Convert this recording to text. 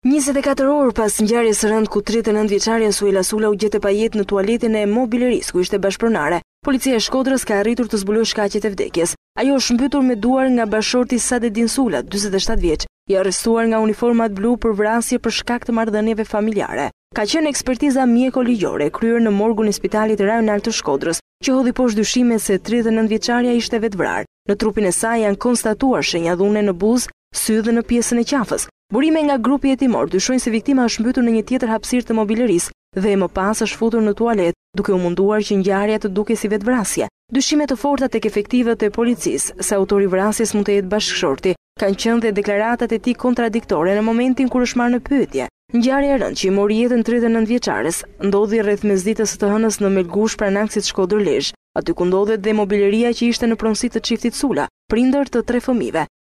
24 orë pas ngjarjes së rëndë ku 39-vjeçaria Suela Sula u gjete pa jetë në tualetin e mobilerisë ku ishte bashkëpronare, policia e Shkodrës ka arritur të zbulojë shkaqjet e vdekjes. Ajo është mbytur me duar nga bashorti Sadedin Sula, 47 vjeç, i arrestuar nga uniformat blu për vrasje për shkak të marrëdhënieve familjare. Ka qenë ekspertiza mjeko-ligjore kryer në morgun e Spitalit Rajonal të Shkodrës, që hodhi poshtë dyshime se 39-vjeçaria ishte vetvrarë. Në trupin e saj janë konstatuar shenja dhune në buzë, sy dhe në pjesën e qafës. Burime nga grupi hetimor dyshojnë se viktima është mbytur në një tjetër hapësirë të mobilerisë dhe më pas është futur në tualet, duke u munduar që ngjarja të dukej si vetvrasje. Dyshime të forta tek efektivët e policisë se autori vrasjes mund të jetë bashkëshorti, kanë qenë dhe deklaratat e tij kontradiktore në momentin kur është marrë në pyetje. Ngjarja e rëndë që i mori jetën 39-vjeçares ndodhi rreth mesditës së të hënës në Melgush pranë aksit Shkodër Lezhë, aty ku ndodhet dhe mobileria që ishte në pronësi të çiftit Sula, prindër të 3 fëmijëve.